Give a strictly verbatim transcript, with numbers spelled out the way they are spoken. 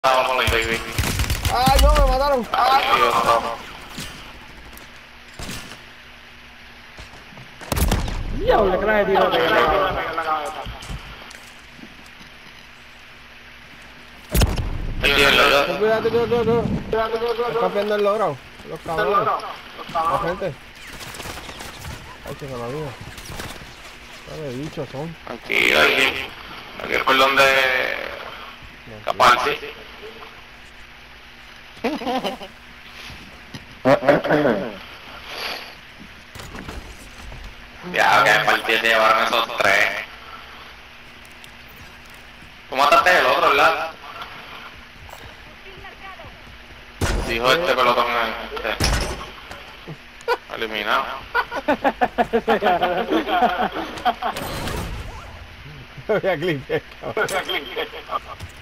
Vamos, baby. ¡Ay, no! ¡Me mataron! ¡Ay, Dios, no. diablo! ¡Que nadie tiró! Entiendo, yo. Cuidado, cuidado, cuidado. Están viendo el logrado. Los cabrones. La gente. Ay, que se la vida. ¿Qué bichos son? Tranquilo, aquí. Aquí es por donde escaparse. Ya, que partida te llevaron esos tres. Tú mataste el otro, ¿verdad? Dijo este pelotón este. Eliminado. Voy a cliquear, cabrón.